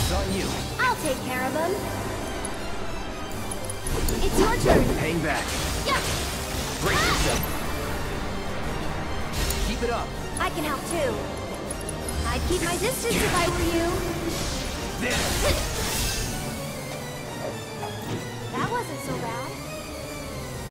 It's on you. I'll take care of him. It's your turn. Hang back. Yeah. Brace yourself. Keep it up. I can help too. I'd keep my distance if I were you.